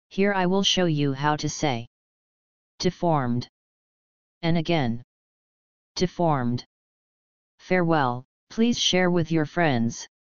Here I will show you how to say deformed. And again. Deformed. Farewell, please share with your friends.